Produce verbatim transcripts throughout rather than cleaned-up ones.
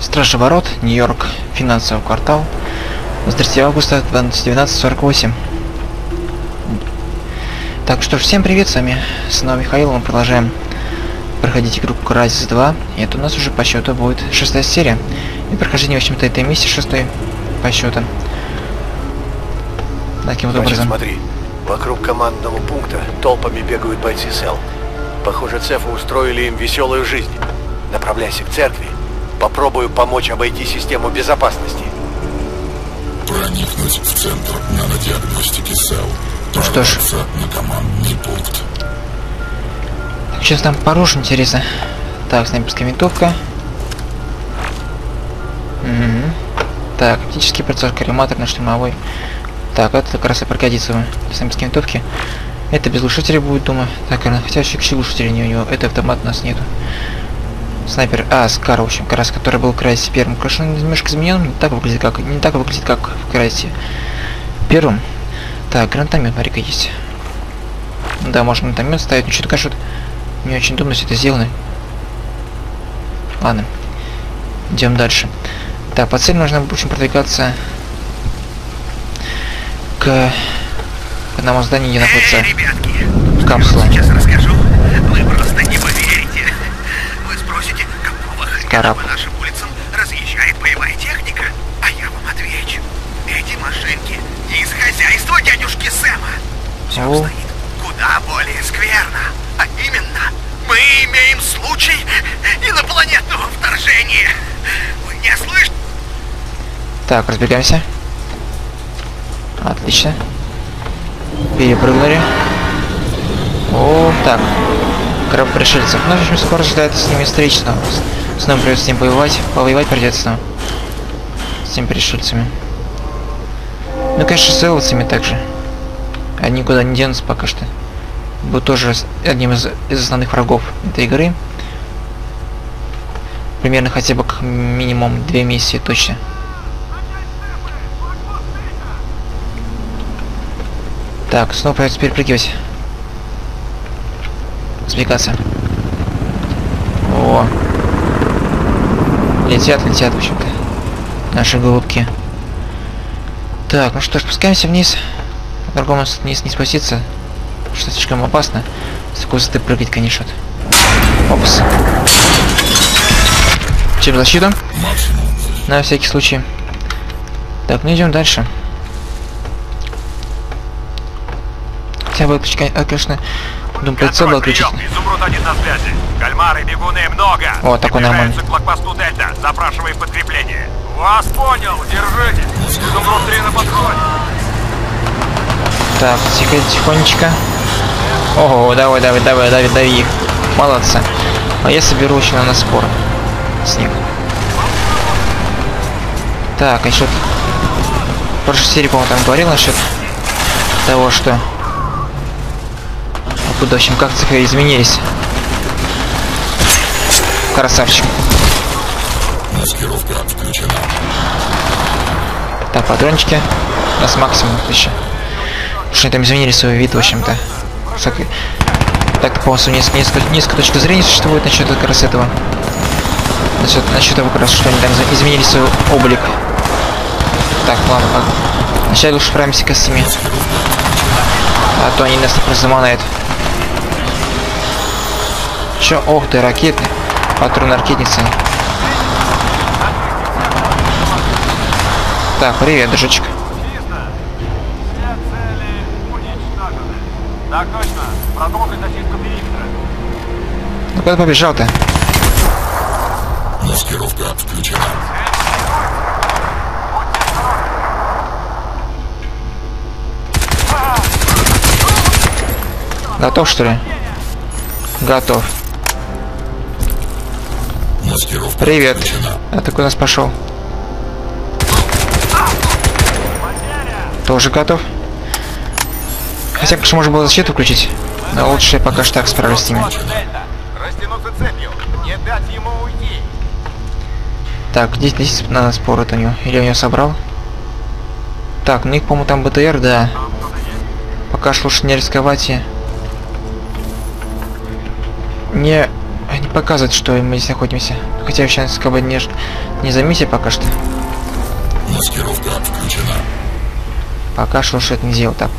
Стражи ворот, Нью-Йорк, финансовый квартал. С тридцатого августа двенадцать сорок восемь. Так, что ж, всем привет, с вами снова Михаил, мы продолжаем проходить игру Crysis два. И это у нас уже по счету будет шестая серия. И прохождение, в общем-то, этой миссии шестой по счету. Таким вот образом. Смотри, вокруг командного пункта толпами бегают бойцы СЭЛ. Похоже, цефы устроили им веселую жизнь. Направляйся к церкви. Попробую помочь обойти систему безопасности. Проникнуть в центр нанодиагностики СЭЛ. Ну что ж. На командный пункт. Сейчас там порушим, интересно. Так, снайперская винтовка. Угу. Так, оптический прицел, коллиматор на штурмовой. Так, это как раз и пригодится для снайперской винтовки. Это без глушителя будет, думаю. Так, хотя еще глушителя не у него. Это автомат у нас нету. Снайпер, а, Скар, в общем, как раз, который был в Crysis первым. Конечно, немножко изменен, не так выглядит, как не так выглядит, как в Crysis первым. Так, гранатомет, смотри-ка, есть. Да, можно гранатомет ставить, но что-то, конечно, не очень удобно все это сделано. Ладно, идем дальше. Так, по цели нужно, в общем, продвигаться к одному зданию, где находится Эй, ребятки, капсула. Сейчас расскажу, вы просто не поверите. Вы спросите, какого хрена по нашим улицам разъезжает боевая техника? А я вам отвечу. Эти машинки не из хозяйства дядюшки Сэма. Все О. стоит куда более скверно. А именно, мы имеем случай инопланетного вторжения. Вы не слышите? Так, разбегаемся. Отлично. Перепрыгнули. О, так. Корабль пришельцев. Ну, в общем, скоро ждать с ними встречи. Снова придется с ним воевать. Повоевать придется. С этими пришельцами. Ну, конечно, с элвцами также. Они никуда не денутся пока что. Будут тоже одним из, из основных врагов этой игры. Примерно хотя бы к минимум две миссии точно. Так, снова придется перепрыгивать. Сбегаться. О. Летят, летят, в общем-то. Наши голубки. Так, ну что ж, спускаемся вниз. По-другому вниз не спуститься. Что слишком опасно. С такой высоты прыгать, конечно. Опс. Через защиту. На всякий случай. Так, ну идем дальше. Хотя бы выключить, конечно, дум прицел был отключить. Изумруд один на связи. Кальмары, бегуны много. О, такой нормальный. К блокпосту Дельта. Запрашиваем подкрепление. Вас понял, держитесь. Изумруд три на подходе. Так, тихо, тихонечко. Ого, давай, давай, давай, дави, дави их. Молодцы. А я соберу еще на спор с них. Так, а еще в прошлой серии, по-моему, там говорил насчет того, что откуда, в общем, как цифры изменились. Красавчик. Маскировка отключена. Так, патрончики. У нас максимум еще. Потому что они там изменили свой вид, в общем-то. Так, по-моему, несколько, несколько, несколько точек зрения существует насчет как раз этого. Насчет, насчет того, как раз, что они там изменили свой облик. Так, ладно, как. Вначале лучше справимся к семи. А то они нас не просто заманают. Чё? Ох ты, ракеты. Патроны ракетницы. Так, привет, дружочек. Так точно. Продолжить зачистку периметра. Ну куда побежал-то? Маскировка отключена. Готов, что ли? Готов. Маскировка Привет. отключена. А ты куда нас пошел? Тоже готов? Хотя, конечно, можно было защиту включить. Но лучше я пока что так справлюсь с ними. Растянуться цепью. Не дать ему уйти. Так, здесь, здесь надо спор это у него. Или я у него собрал? Так, ну их, по-моему, там БТР, да. Пока что лучше не рисковать и... Не... показывает, что мы здесь находимся. Хотя сейчас как бы не, не заметили пока что. Маскировка включена. Пока что уж это не сделал. Так.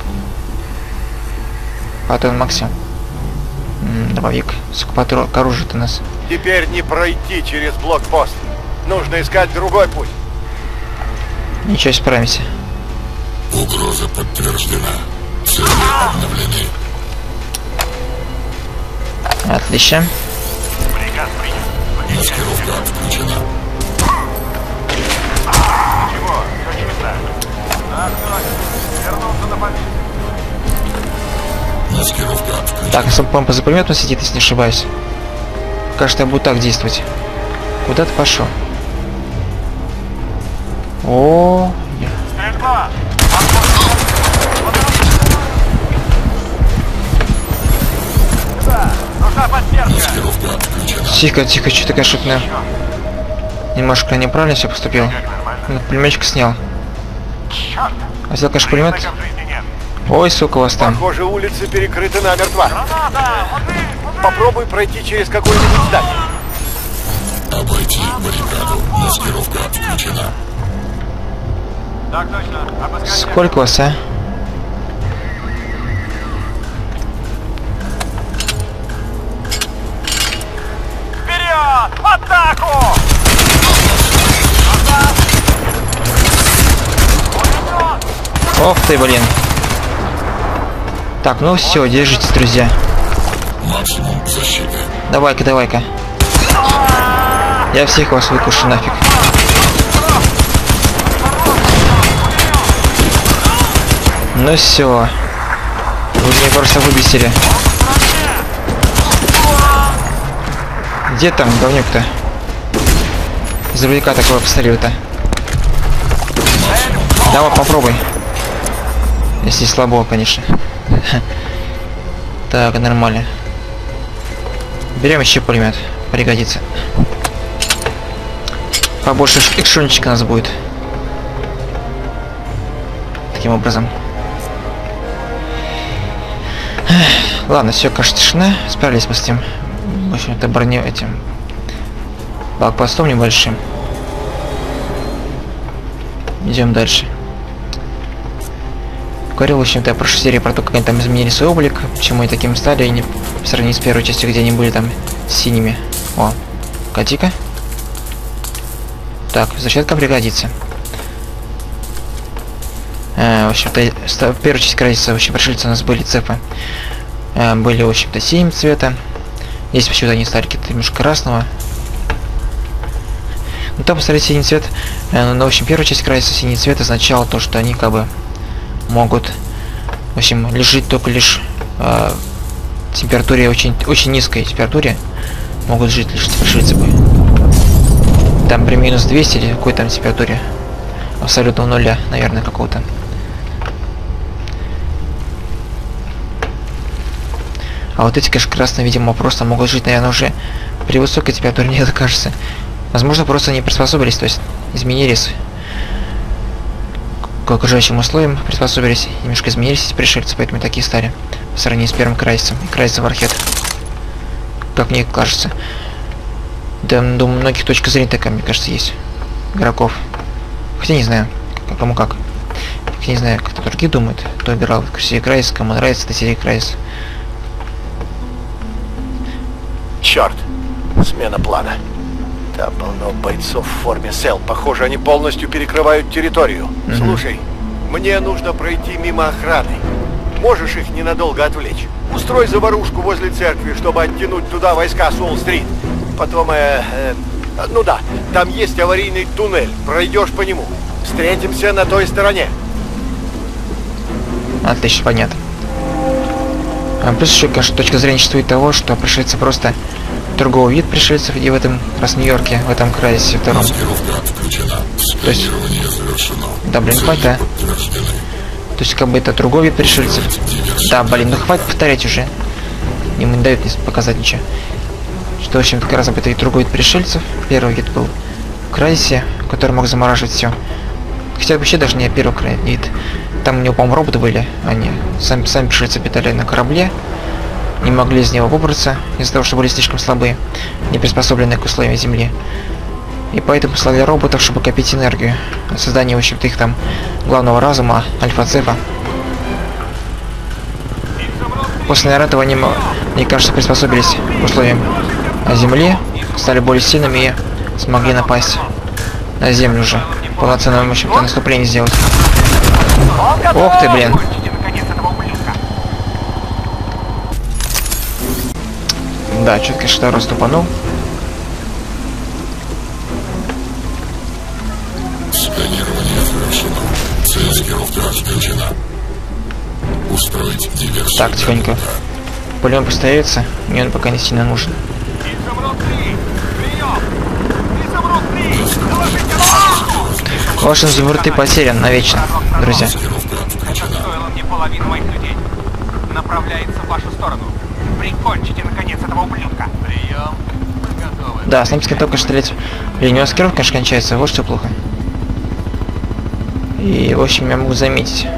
Патрон максимум. М-м, дробовик. Сколько патрон к оружию у нас? Теперь не пройти через блокпост. Нужно искать другой путь. Ничего, справимся. Угроза подтверждена. Цели обновлены. Отлично. Приказ принят. Маскировка включена. Ничего, все чисто. Так, все, вернулся на позицию. Маскировка включена. Так, помпа за пулеметом сидит, если не ошибаюсь. Кажется, я буду так действовать. Куда ты пошел? О, Стрельба! Да, нужна поддержка. Маскировка включена. тихо, тихо, что такая шутная. Немножко неправильно все поступил. Ну, пулеметчик снял. Черт! А взял, конечно, пулемет. Выхода в жизни нет. Ой, сука, у вас там. Похоже, улицы перекрыты намертво. Граната! Воды! Воды! Попробуй пройти через какой-нибудь здание. Обойти баррикаду. Маскировка включена. Так точно. Обыскать всех. Сколько у вас, а? Вперед! В атаку! Ох ты, блин. Так, ну все, держитесь, друзья. Максимум защиты. Давай-ка, давай-ка. Я всех вас выкушу нафиг. Ну все. Вы меня просто выбесили. Где там говнюк-то? Издалека такого пистолета. Давай, попробуй. Если слабо, конечно. Так, нормально. Берем еще пулемет. Пригодится. Побольше экшончика у нас будет. Таким образом. Ладно, все, кажется, тишина. Справились мы с тем. В общем-то, броню этим блокпостом небольшим. Идем дальше. Говорил, в общем-то, в прошлой серии про то, как они там изменили свой облик, почему они таким стали, и не в сравнении с первой частью, где они были там синими. О, кати-ка. Так, защитка пригодится. Э, в общем-то, первая часть крайса, в общем, пришельцы у нас были цепы. Э, были, в общем-то, синим цвета. Здесь почему-то они стали какие-то немножко красного. Ну там, посмотрите, синий цвет. Э, ну, в общем, первая часть крайса синий цвет означало то, что они как бы могут, в общем, жить только лишь э, температуре очень очень низкой температуре, могут жить лишь пришельцы бы. Там при минус двести или какой там температуре абсолютного нуля, наверное, какого-то. А вот эти, конечно, красные, видимо, просто могут жить, наверное, уже при высокой температуре, мне это кажется. Возможно, просто не приспособились, то есть изменились к окружающим условиям, приспособились, немножко изменились эти пришельцы, поэтому такие стали по сравнению с первым крайсом и крайсом Warhead. Как мне кажется. Да, думаю, многих точка зрения такая, мне кажется, есть. Игроков. Хотя не знаю, кому как. Я не знаю, кто другие думают, кто играл в серии Крайс, кому нравится эта серия Крайс. Черт, смена плана. Там полно бойцов в форме сел. Похоже, они полностью перекрывают территорию. Mm-hmm. Слушай, мне нужно пройти мимо охраны. Можешь их ненадолго отвлечь? Устрой заварушку возле церкви, чтобы оттянуть туда войска с Уолл-стрит. Потом, э, э, ну да, там есть аварийный туннель. Пройдешь по нему. Встретимся на той стороне. Отлично, понятно. А плюс еще, конечно, точка зрения существует того, что пришельцы просто торговый вид пришельцев, и в этом, раз в Нью-Йорке, в этом крайсе втором. То есть, да, блин, хватит, а? То есть, как бы это другой вид пришельцев. Да, блин, ну хватит повторять уже. Ему не дают показать ничего. Что, в общем, как раз об это и другой вид пришельцев. Первый вид был в крайсе, который мог замораживать все. Хотя вообще даже не первый вид. Там у него, по-моему, роботы были. Они сами, сами пришельцы питали на корабле. не могли из него выбраться из-за того, что были слишком слабые, не приспособленные к условиям Земли. И поэтому послали роботов, чтобы копить энергию. Создание, в общем-то, их там главного разума, Альфа-Цепа. После этого они, мне кажется, приспособились к условиям Земли, стали более сильными и смогли напасть на Землю уже. Полноценное, в общем-то, наступление сделать. Ох ты, блин. Да, что-то, конечно, второй ступанул. Сканирование завершено. Цель отключена. Устроить диверсию. Так, тихонько. Пулемет поставится, мне он пока не сильно нужен. Ваш изумруд ты потерян навечно, друзья. Стоило мне половину моих людей. Направляется в вашу сторону. Прикончите, наконец, этого ублюдка. Прием. Мы готовы. Да, снайперская только стрелять. Блин, у него маскировка, конечно, кончается, вот что плохо. И, в общем, я могу заметить.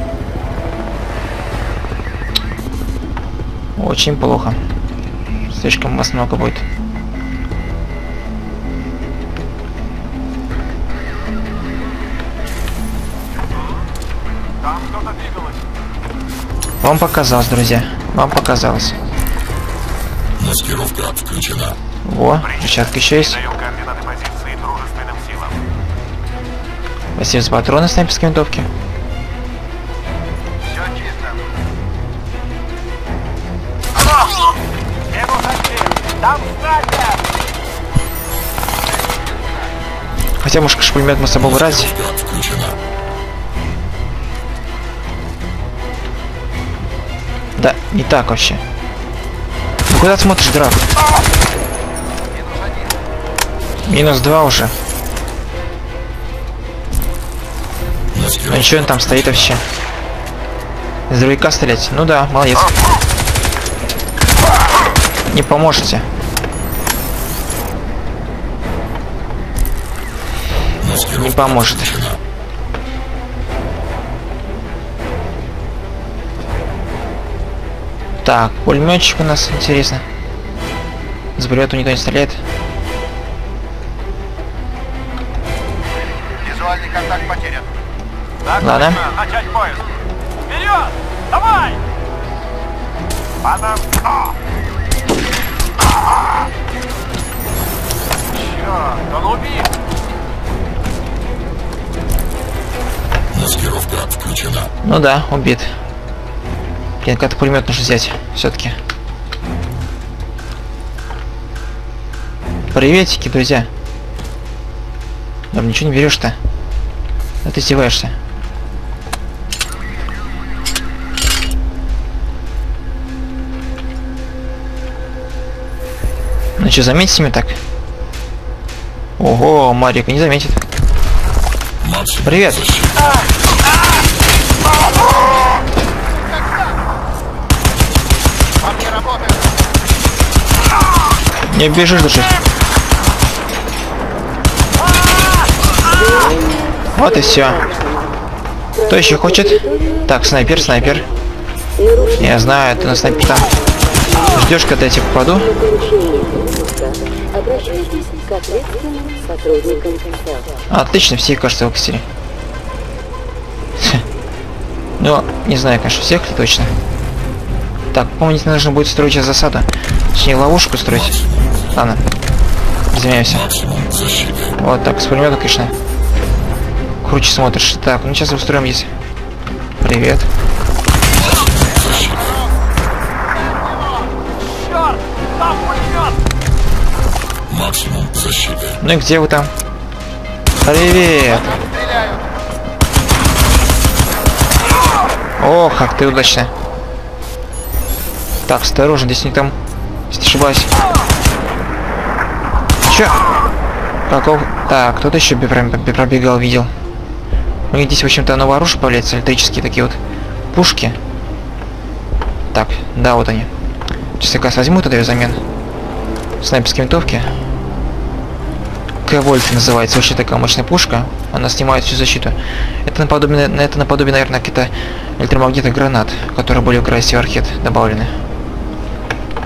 Очень плохо. Слишком вас много будет. Там кто-то двигалось. Вам показалось, друзья. Вам показалось. Маскировка отключена. Во, перчатка еще есть. Даю координаты позиции дружественным силам. Спасибо за патроны снайперской винтовки. Все чисто. Его зачем? Там снайпер! Хотя, может, конечно, пулемет мы с собой брать. Маскировка отключена. Да, не так вообще. Ну куда смотришь, драк? Минус два уже. Ну ничего, он там стоит вообще. Из дробовика стрелять? Ну да, молодец. Не поможете. Не поможет. Так, пулеметчик у нас, интересно. С пулемета никто не стреляет. Визуальный контакт потерян. Так, Ладно. начать поиск. Вперед! Давай! Потом... Черт, он убит! Маскировка отключена. Ну да, убит. Блин, как-то пулемет нужно взять, все-таки. Приветики, друзья. Да ничего не берешь-то. А ты издеваешься. Ну что, заметите меня так? Ого, Марика не заметит. Максимум Привет. защиты. Не бежишь, души. Вот и все. Кто еще хочет? Так, снайпер, снайпер. Я знаю, ты на снайпер там. Ждешь, когда я тебе попаду? Обращайтесь к ответственным сотрудникам концерта. Отлично, все, кажется, выкосили. Ну, не знаю, конечно, всех ли точно. Так, помните, нужно будет строить сейчас засаду. Точнее, ловушку строить. Ладно. Разумеемся. Максимум защиты. Вот так, с пулемета, конечно. Круче смотришь. Так, ну сейчас устроим здесь. Привет. Черт! Там пулемет! Максимум защиты. Ну и где вы там? Привет! Ох, как ты удачно. Так, осторожно, здесь не там. Если не ошибаюсь. Чё? Каков? Так, кто-то еще пробегал, видел. У них здесь, в общем-то, новое оружие появляется, электрические такие вот пушки. Так, да, вот они. Сейчас я как раз возьму тогда взамен. Снайперские винтовки. К-Вольт называется, вообще такая мощная пушка. Она снимает всю защиту. Это наподобие, это наподобие, наверное, какие-то электромагнитных гранат, которые были в Грасе Warhead добавлены.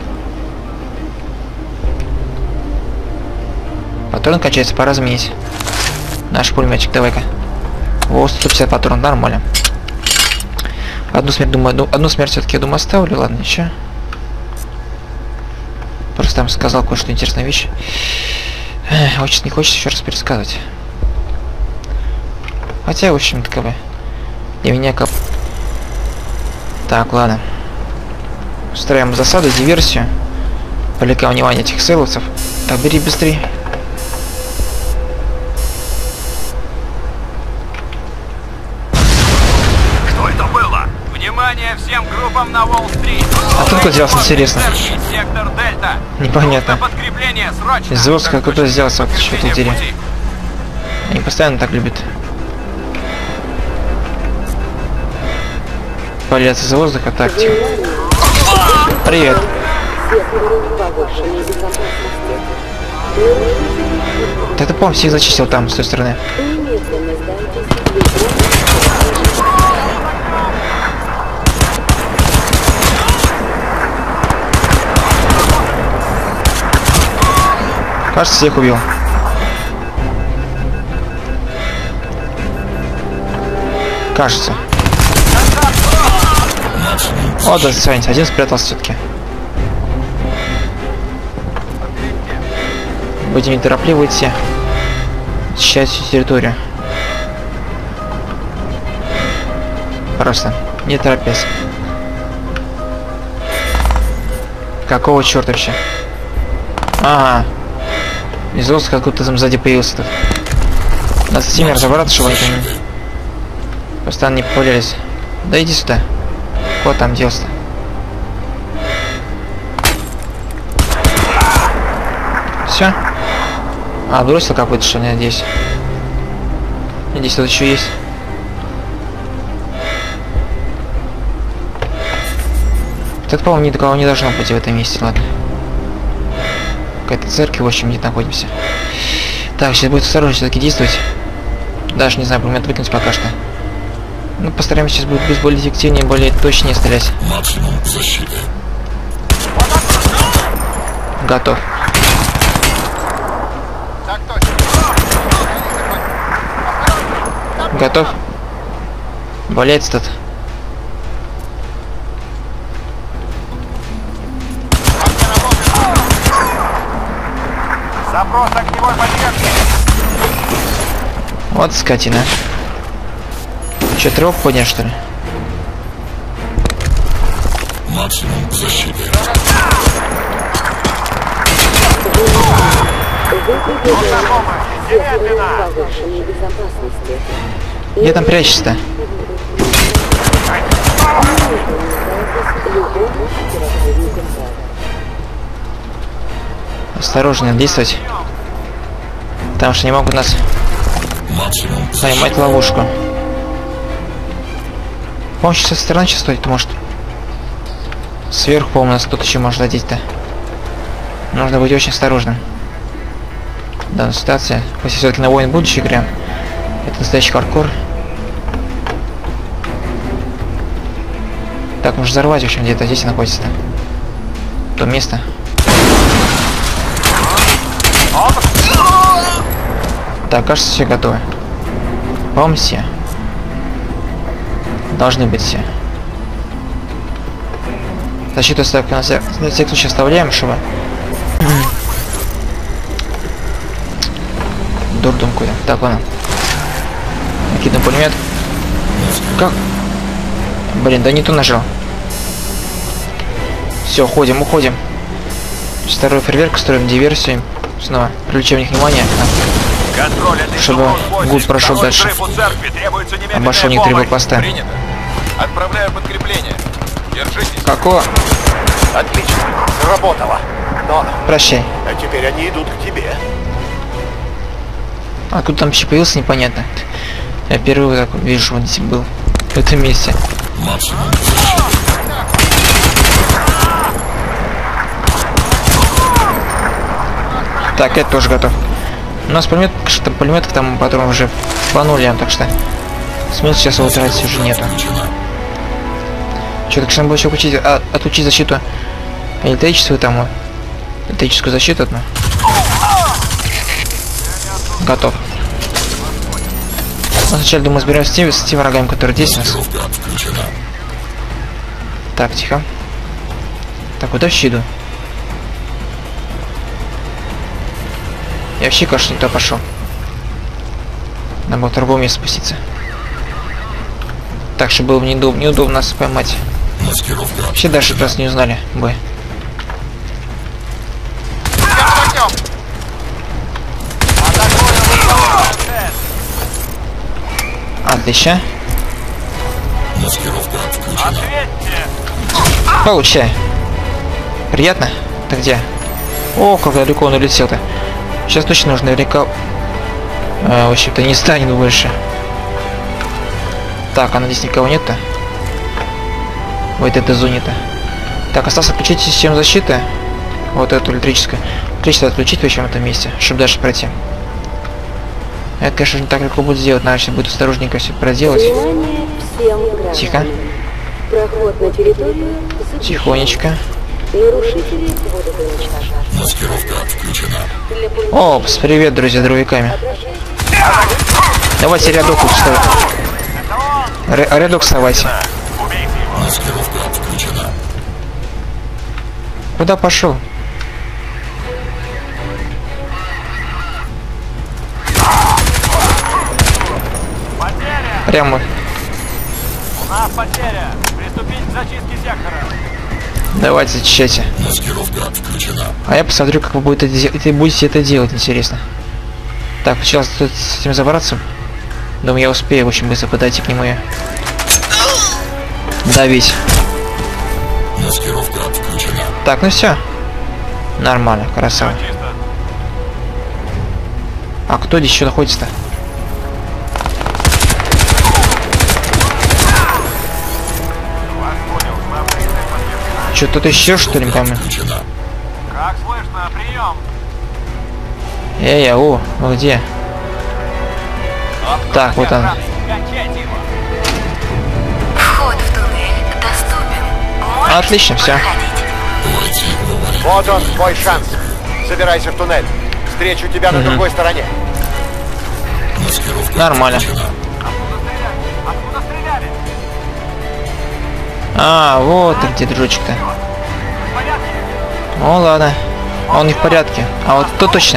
Патрон кончается, пора заменить. Наш пулеметчик, давай-ка. О, сто пятьдесят патронов, нормально. Одну смерть, думаю, одну, одну смерть все-таки, я думаю, оставлю. Ладно, еще. Просто там сказал кое-что интересная вещь. Эх, очень не хочется еще раз пересказывать. Хотя, в общем-то, как бы, для меня как... Так, ладно. Устраиваем засаду, диверсию. Привлекаем внимание этих селовцев. Так, бери быстрее. Что это было? Внимание всем группам на Уолл-стрит! А тут куда делся, интересно? Сектор Дельта! Непонятно. Подкрепление, срочно! Из воздуха кто-то сделался, вот что-то интересно. Они постоянно так любят. Паляться из воздуха, так, тихо. Привет. Да ты, по-моему, всех зачистил там, с той стороны. Кажется, всех убил. Кажется. О, да, засранец. Один спрятался все-таки. Будем неторопливо идти. Очищать всю территорию. Просто. Не торопясь. Какого черта вообще? Ага. Из воздуха откуда-то там сзади появился тут. Надо с ними разобраться, чтобы они там постоянно не появлялись. Да иди сюда. Куда там делся-то? Все? А, бросил какой-то, что ли, надеюсь. Надеюсь, тут еще есть. Тут, по-моему, ни до кого не должно быть в этом месте, ладно. Какая-то церковь, в общем, где находимся. Так, сейчас будет осторожно все-таки действовать. Даже не знаю, пулемет выкинуть пока что. Ну, постараемся сейчас будет быть более эффективнее, более точнее стрелять. Максимум защиты. Готов. Готов. Валяется тут. Запрос огневой поддержки! Вот скотина. Че, трёх поднял, что ли? Максимум защиты. Где там прячешься-то? Осторожно действовать. Потому что не могут нас Максимум поймать ловушку. По-моему, сейчас со стороны сейчас стоит, может. Сверху, по-моему, нас кто-то еще может задеть-то. Нужно быть очень осторожным. Данная ситуация. Если все-таки на воин будущей играем, это настоящий хардкор. Так, нужно взорвать, в общем, где-то здесь находится-то. То место. Так, кажется, все готовы. По-моему, все. Должны быть все. Защиту ставку на всякий случай оставляем, чтобы... Дурдом куда. Так, ладно. Накидываем пулемет. Как? Блин, да не то нажал. Все, уходим, уходим. Второй фейерверк, строим диверсию. Снова привлечем их внимание. Чтобы гуд прошел дальше. Обошел них три блокпоста. Отправляю подкрепление. Держитесь. Какого? Отлично. Сработало. Но... Прощай. А теперь они идут к тебе. А тут там еще появился, непонятно. Я первый так вижу, он здесь был. В этом месте. Максимум защиты. Так, это тоже готов. У нас пулемет, что пулеметов там потом уже по нулям, так что смысла сейчас его тратить уже нету. Что, так что нам было еще учить, а, отучить защиту электрическую там, электрическую защиту одну. Готов. Но сначала, думаю, разберемся с теми, с теми врагами, которые здесь у нас. Маскировка отключена. Так, тихо. Так, куда вообще иду? Я вообще, кажется, не туда пошел. Надо было в другое место спуститься. Так, чтобы было неудобно, неудобно нас поймать. Маскировка Вообще даже раз не узнали бы. Отлично. Маскировка отключена. Получай. Приятно? Ты где? О, как далеко он улетел-то. Сейчас точно нужно наверняка... Э, в общем-то, не станет больше. Так, а здесь никого нет-то? В этой зоне-то. Так, осталось отключить систему защиты. Вот эту электрическую. Электричество отключить в общем этом месте, чтобы дальше пройти. Это, конечно, не так легко будет сделать. Надо сейчас будет осторожненько все проделать. Внимание всем гражданам. Тихо. Проход на территорию запрещен. Тихонечко. Нарушители будут уничтожены. Маскировка отключена. Для пункта Опс, привет, друзья, дровиками. Давайте рядок вставать. Р- рядок вставайте. Маскировка отключена. Куда пошел? Прямо. У нас потеря. Приступить к зачистке сектора. Давайте зачищайте. Маскировка отключена. А я посмотрю, как вы будете это, де- это будете это делать, интересно. Так, сейчас тут с этим забраться. Думаю, я успею очень быстро подойти к нему и давить. Маскировка отключена. Так, ну все. Нормально, красава. Чисто. А кто здесь еще находится-то? Вас понял. Снабжение поддержки. Что, тут еще что ли, не пойму? Отключена. Как слышно? Прием. Эй, ау, вы где? Так, вот он. Качайте его. Вход в туннель доступен. Отлично, все. Войти в аварийный Вот он, туннель. твой шанс. Забирайся в туннель. Встречу тебя на другой стороне. Маскировка Нормально. отключена. Откуда стреляли? Откуда стреляли? А, вот ты где, дружочек-то. В порядке? Ну ладно. Он не в порядке. А вот тут точно.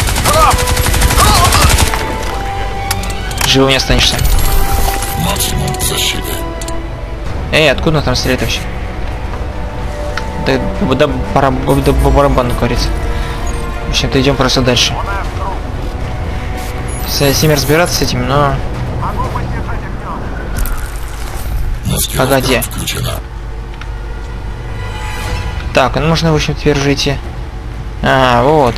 Живым не останешься. Максимум защиты. Эй, откуда он там стреляет вообще? Да, да, пора, да, по барабану, говорится. В общем-то, идем просто дальше. С, с ними разбираться с этим, но... Могу поддержать огнем. Маскировка Погоди. отключена. Так, ну можно, в общем, теперь уже идти. А, вот.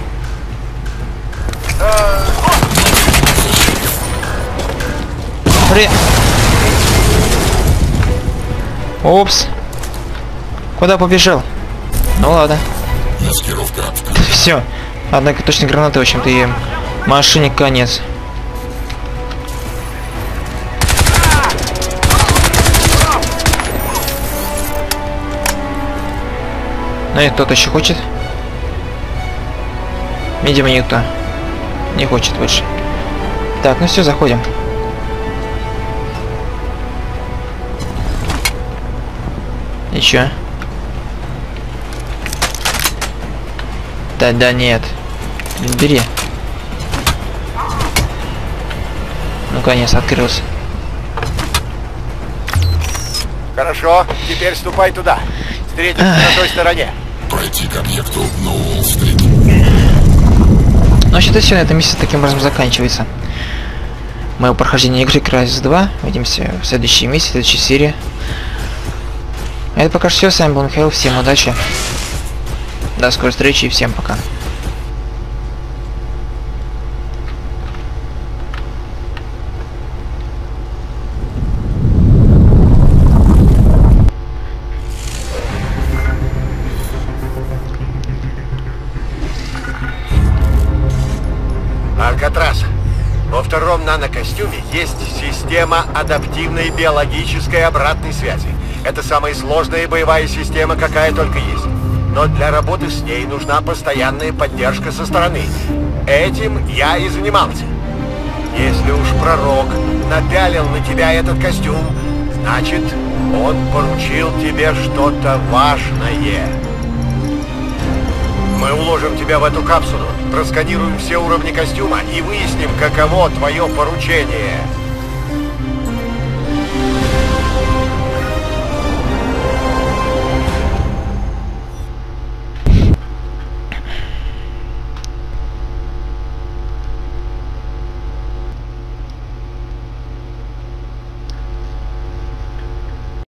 При... Опс. Куда побежал? Ну ладно. Маскировка отключена. Все. Однако точно гранаты, в общем-то, и машине конец. Ну и кто-то еще хочет? Видимо, никто не хочет больше. Так, ну все, заходим. И чё? Да, да, нет. Бери. Ну, конец, открылся. Хорошо, теперь ступай туда. Встретимся на той стороне. Пройти к объекту на Уолл-стрит. Ну, вообще-то все на этом месте таким образом заканчивается. Мое прохождение игры Crysis два. Увидимся в следующем месяце, в следующей серии. А это пока что все. С вами был Михаил. Всем удачи. До скорой встречи и всем пока. Алькатрас. Во втором нанокостюме есть система адаптивной биологической обратной связи. Это самая сложная боевая система, какая только есть. Но для работы с ней нужна постоянная поддержка со стороны. Этим я и занимался. Если уж пророк напялил на тебя этот костюм, значит, он поручил тебе что-то важное. Мы уложим тебя в эту капсулу, просканируем все уровни костюма и выясним, каково твое поручение.